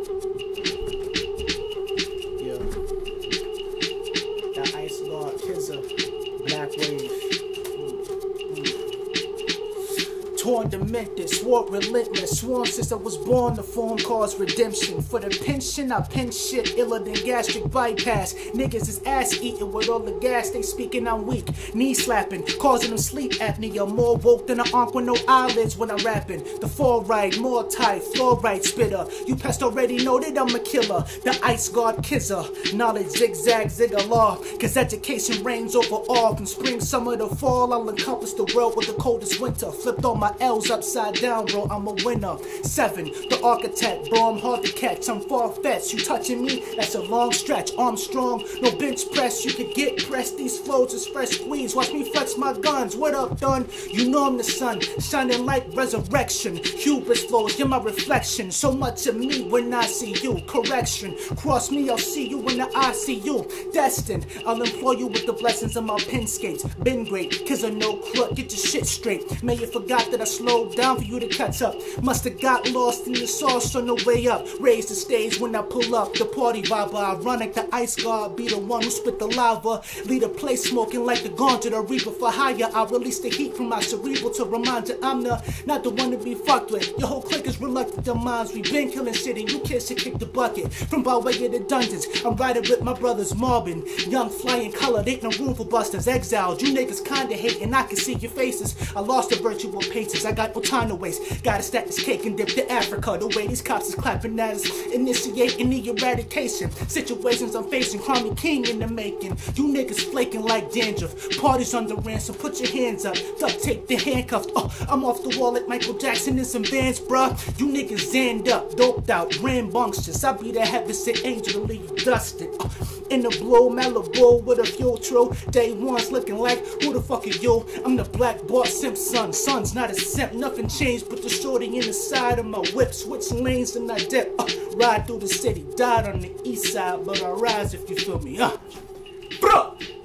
Yeah. That Ice Lord, Kza, Black Wave. Torn, demented, swore relentless, sworn since I was born to form cause redemption. For the pension, I pen shit iller than gastric bypass. Niggas is ass eating with all the gas they speaking. I'm weak, knee slapping, causing them sleep apnea. More woke than an ankh with no eyelids when I'm rapping. The fall right, more tight, fluorite spitter. You pest already know that I'm a killer. The Ice God Kza, knowledge zigzag ziggalar. Cause education reigns over all. From spring, summer to fall, I'll encompass the world with the coldest winter. Flipped on my L's upside down, bro, I'm a winner. 7, the architect, bro, I'm hard to catch. I'm far-fetched, you touching me, that's a long stretch. Arm strong, no bench press, you could get pressed. These flows is fresh squeeze, watch me flex my guns. What up, done? You know I'm the sun, shining like resurrection. Hubris flows, you're my reflection. So much of me when I see you. Correction, cross me, I'll see you when I see you. Destined, I'll employ you with the blessings of my pen skates. Been great, cause I know crook, get your shit straight. May you forgot that I slowed down for you to catch up. Musta got lost in the sauce on the way up. Raise the stage when I pull up. The party vibe ironic. The Ice God be the one who spit the lava. Lead a place smoking like the gauntlet or reaper for hire. I release the heat from my cerebral to remind you I'm not the one to be fucked with. Your whole clique is reluctant to minds. We been killing shit and you kids should kick the bucket. From by way of the dungeons, I'm riding with my brothers Marvin. Young, flying, colored, ain't no room for busters. Exiled, you niggas kinda hating. I can see your faces. I lost the virtual paces. I got no time to waste. Gotta stack this cake and dip to Africa. The way these cops is clapping at us, initiating the eradication. Situations I'm facing, crown me king in the making. You niggas flaking like dandruff. Parties under ransom, put your hands up. Duct tape the handcuffs. I'm off the wall like Michael Jackson in some bands, bruh. You niggas zanned up, doped out, rambunctious. I be the heaven sent angel to leave you dusted. In the blue Malibu with a fuel true. Day one's looking like, who the fuck are you? I'm the black boss Simpson. Son's not a simp, nothing changed but the shorty in the side of my whip. Switching lanes and I dip. Ride through the city, died on the east side, but I rise if you feel me. Bruh.